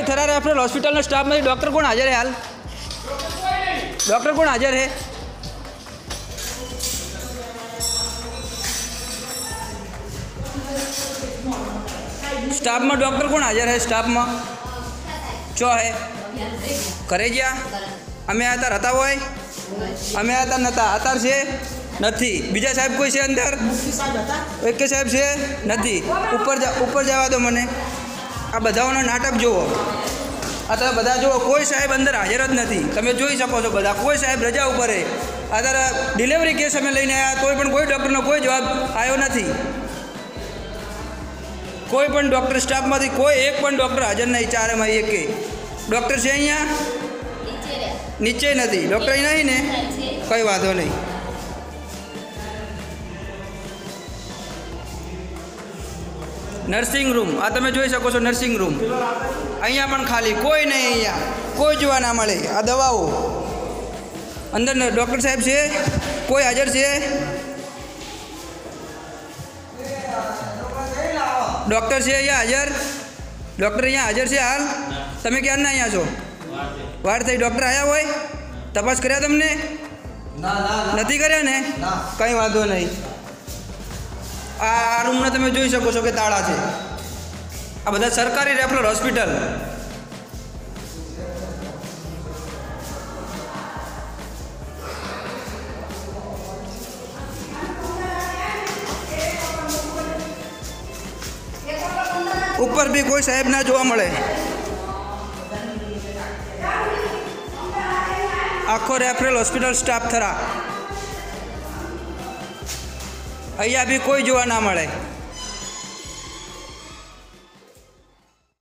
थरा referral hospital staff में doctor कौन हाजर है? हाल डॉक्टर कौन हाजर है? स्टाफ में डॉक्टर कौन हाजर है? स्टाफ में चो है करे गया अमे आता रहता हो अमे आता नता अतार से नहीं बीजा साहेब कोई से अंदर एक के साहेब से नहीं ऊपर जावा दो मने आ बधाओनो नाटक जुओ अतः बधा जुओ कोई साहेब अंदर हाजर ज नहीं तमे जोई सको छो बधा कोई साहेब रजा उपर है अत्यारे डिलीवरी केस अमे लईने आया तो पण कोई डॉक्टरनो कोई जवाब आयो नहीं कोई पण डॉक्टर स्टाफ में कोई एक पण डॉक्टर हाजर नहीं चारे में एक डॉक्टर से अँ नीचे नहीं डॉक्टर नहीं ने कई वांधो नहीं नर्सिंग रूम आ तमे जोई सको छो नर्सिंग रूम अहींया पण खाली कोई नहीं अहींया कोई जोवा ना मळे आ दवाओ अंदर डॉक्टर साहेब छे कोई हाजर छे डॉक्टर से अहींया हाजर डॉक्टर अहींया हाजर छे हाल तमे क्याરના अहींया छो वार थई डॉक्टर आया होय तपास कर्या तमने नहीं कर्या ने कई वांधो नहीं आ रूम ने तमे जोई सको छो के ताळा छे आ बधा सरकारी रेफरल हॉस्पिटल ऊपर भी कोई साहेब ना जोवा मळे आखो रेफरल हॉस्पिटल स्टाफ थरा अहींया भी कोई जोवा ना मळे।